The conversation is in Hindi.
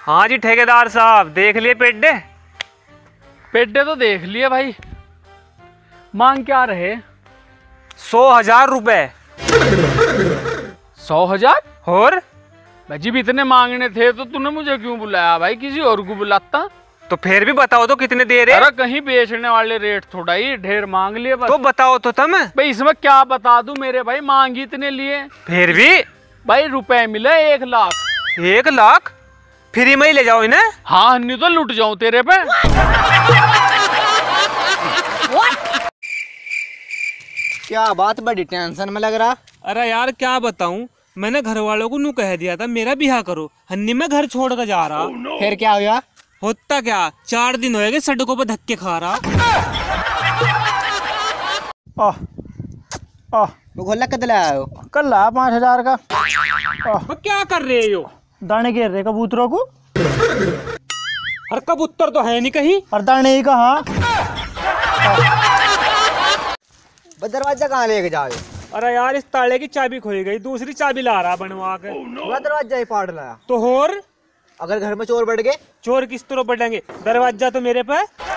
हाँ जी ठेकेदार साहब, देख लिए पेड्डे? पेड्डे तो देख लिए भाई। मांग क्या रहे? 100,000 रुपए। 100,000? और भाई जी इतने मांगने थे तो तूने मुझे क्यों बुलाया भाई? किसी और को बुलाता। तो फिर भी बताओ तो कितने दे रहे? अरे कहीं बेचने वाले रेट थोड़ा ही ढेर मांग लिए बस। तो बताओ तो तुम। भाई इसमें क्या बता दूं मेरे भाई, मांग ही इतने लिए। फिर भी भाई रुपए मिले 1,00,000। 1,00,000 फ्री में ही ले जाओ इन्हें। हाँ नहीं तो लुट जाऊं तेरे पे। क्या बात, बड़ी टेंशन में लग रहा। अरे यार क्या बताऊं, मैंने घर वालों को नू कह दिया था मेरा ब्याह करो, हन्नी में घर छोड़ कर जा रहा। फिर क्या हुआ? होता क्या, 4 दिन होएगे सड़कों पर धक्के खा रहा। वो गोला कद लाया हो? कल ला 5,000 का। अब क्या कर रहे हो? दाने घेर रहे कबूतरों को। हर कबूतर तो है नहीं कहीं। और दाने ही कहाँ? दरवाजा कहाँ लेके जाओ? अरे यार इस ताले की चाबी खोई गई, दूसरी चाबी ला रहा बनवा के। दरवाजा ही फाड़ लाया। तो और अगर घर में चोर बढ़ गए? चोर किस तरह बढ़ेंगे, दरवाजा तो मेरे पे।